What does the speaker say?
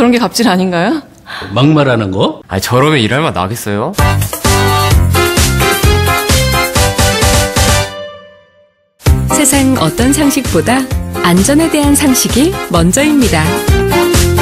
저런 게 갑질 아닌가요? 막말하는 거? 아, 저러면 일할 맛 나겠어요? 세상 어떤 상식보다 안전에 대한 상식이 먼저입니다.